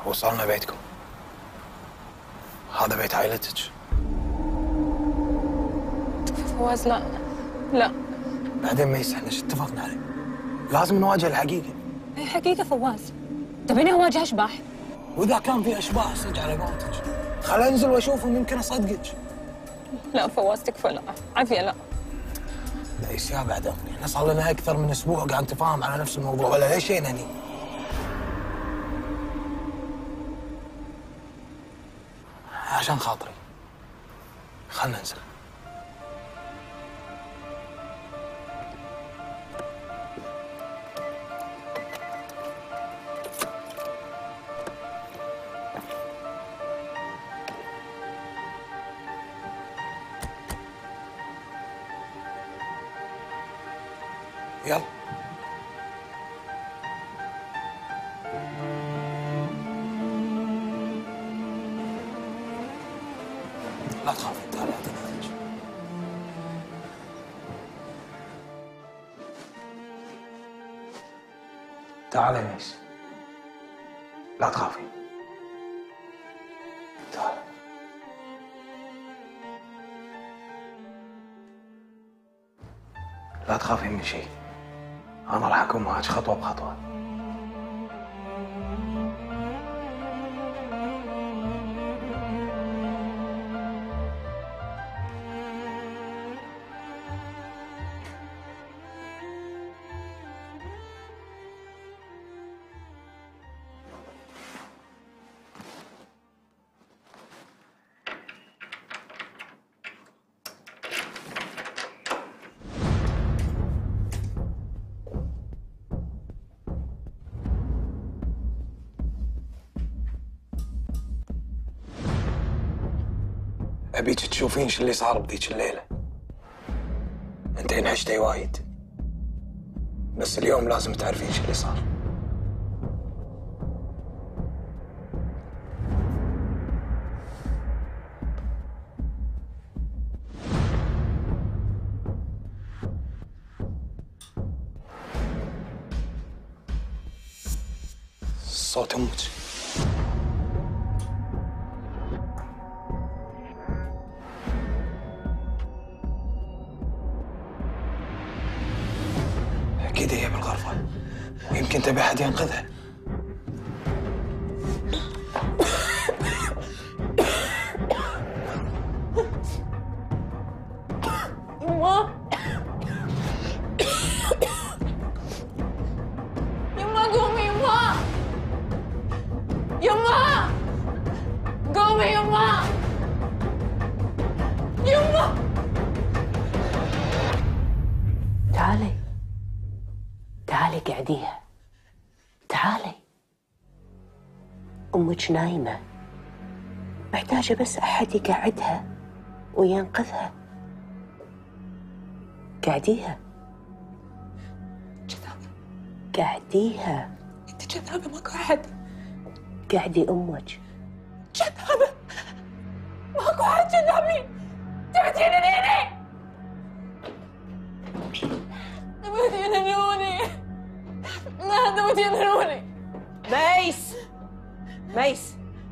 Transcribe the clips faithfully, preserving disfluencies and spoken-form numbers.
وصلنا بيتكم. هذا بيت عائلتك. فواز لا لا. بعدين ما يصح، ايش اتفقنا عليه؟ لازم نواجه الحقيقة. هي حقيقة فواز، تبيني اواجه اشباح؟ واذا كان في اشباح صدق على قولتك، خل انزل واشوفهم يمكن اصدقك. لا فواز تكفى، لا عافية لا. ليش يا بعد امري؟ احنا صار لنا اكثر من اسبوع قاعد نتفاهم على نفس الموضوع، ولا ليش جينا هني؟ عشان خاطري خلنا ننزل. يلا. لا تخافي، تعالي اعطيني ايدك. تعالي يا ميس، لا تخافي. تعالي. لا تخافي من شيء، أنا راح أكون معك خطوة بخطوة. أبيك تشوفين شو اللي صار بذيك الليلة. انتين عشتي وايد، بس اليوم لازم تعرفين شو اللي صار. صوت أمك. أكيد هي بالغرفة، ويمكن تبي أحد ينقذها. يما يما قومي يما، يما قومي يما، يما تعالي تعالي قعديها، تعالي. أمك نايمة، محتاجة بس أحد يقعدها وينقذها. قعديها. كذابة. قعديها. انت كذابة، ماكو أحد. قعدي أمك. كذابة، ماكو أحد كذابين. تبي تجننيني؟ تبي تجننوني؟ لا تبي تجننوني. ميس ميس،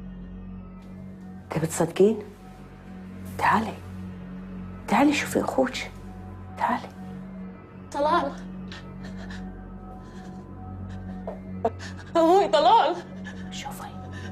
تبي تصدقين؟ تعالي تعالي شوفي أخوك، تعالي. طلال، أبوي طلال. شوفي.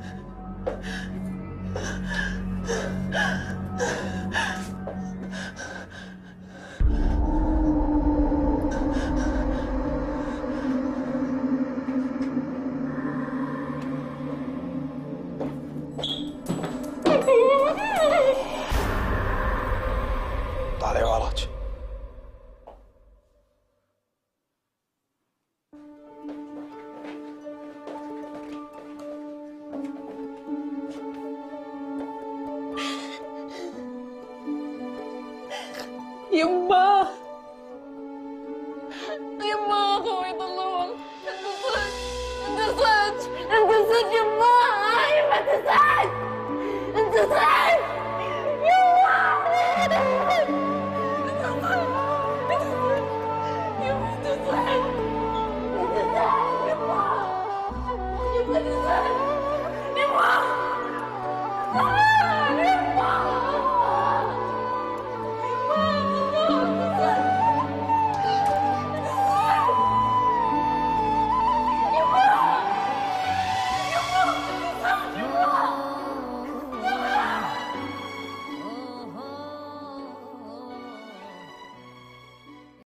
طالعي وراك. يما يما اخوي طلول، انت صدق انت صدق انت صدق يما، يما انت صدق انت صدق.